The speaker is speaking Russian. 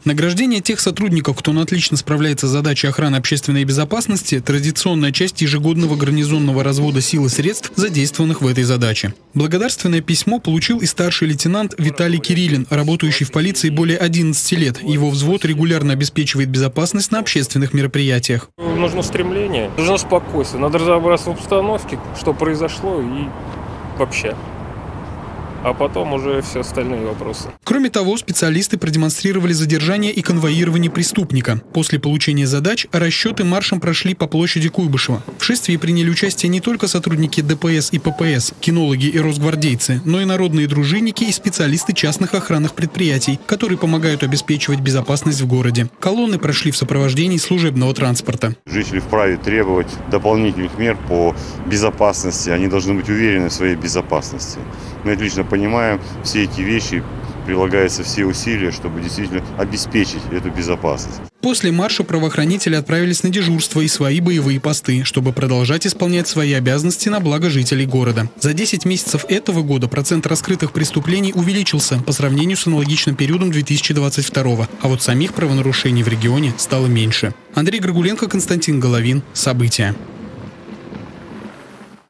Награждение тех сотрудников, кто отлично справляется с задачей охраны общественной безопасности, традиционная часть ежегодного гарнизонного развода сил и средств, задействованных в этой задаче. Благодарственное письмо получил и старший лейтенант Виталий Кириллин, работающий в полиции более 11 лет. Его взвод регулярно обеспечивает безопасность на общественных мероприятиях. Нужно стремление, нужно спокойствие, надо разобраться в обстановке, что произошло и вообще. А потом уже все остальные вопросы. Кроме того, специалисты продемонстрировали задержание и конвоирование преступника. После получения задач расчеты маршем прошли по площади Куйбышева. В шествии приняли участие не только сотрудники ДПС и ППС, кинологи и росгвардейцы, но и народные дружинники и специалисты частных охранных предприятий, которые помогают обеспечивать безопасность в городе. Колонны прошли в сопровождении служебного транспорта. Жители вправе требовать дополнительных мер по безопасности. Они должны быть уверены в своей безопасности. Мы отлично понимаем, все эти вещи, прилагаются все усилия, чтобы действительно обеспечить эту безопасность. После марша правоохранители отправились на дежурство и свои боевые посты, чтобы продолжать исполнять свои обязанности на благо жителей города. За 10 месяцев этого года процент раскрытых преступлений увеличился по сравнению с аналогичным периодом 2022, а вот самих правонарушений в регионе стало меньше. Андрей Грагуленко, Константин Головин. События.